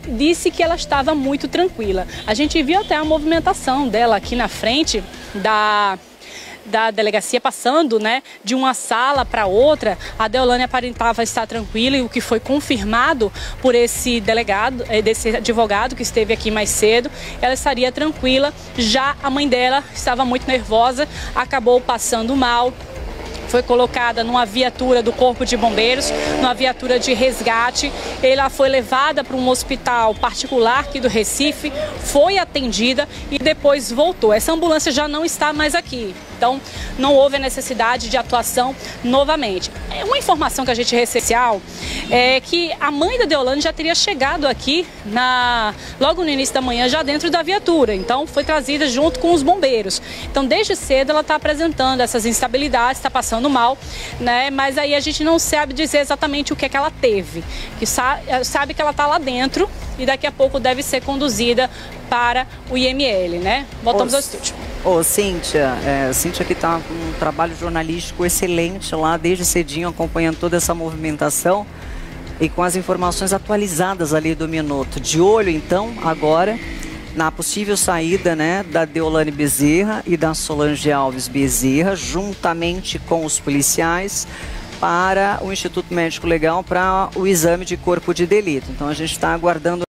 disse que ela estava muito tranquila. A gente viu até a movimentação dela aqui na frente da delegacia, passando, né, de uma sala para outra. A Deolane aparentava estar tranquila, e o que foi confirmado por esse delegado, desse advogado que esteve aqui mais cedo, ela estaria tranquila. Já a mãe dela estava muito nervosa, acabou passando mal. Foi colocada numa viatura do Corpo de Bombeiros, numa viatura de resgate. Ela foi levada para um hospital particular aqui do Recife, foi atendida e depois voltou. Essa ambulância já não está mais aqui, então não houve a necessidade de atuação novamente. Uma informação que a gente recebeu é que a mãe da Deolane já teria chegado aqui logo no início da manhã, já dentro da viatura. Então foi trazida junto com os bombeiros. Então desde cedo ela está apresentando essas instabilidades, está passando mal, né? Mas aí a gente não sabe dizer exatamente o que é que ela teve. Que sabe que ela está lá dentro e daqui a pouco deve ser conduzida para o IML, né? Voltamos ao estúdio. Cíntia, Cíntia que está com um trabalho jornalístico excelente lá, desde cedinho, acompanhando toda essa movimentação e com as informações atualizadas ali do minuto. De olho, então, agora na possível saída, né, da Deolane Bezerra e da Solange Alves Bezerra, juntamente com os policiais, para o Instituto Médico Legal para o exame de corpo de delito. Então a gente está aguardando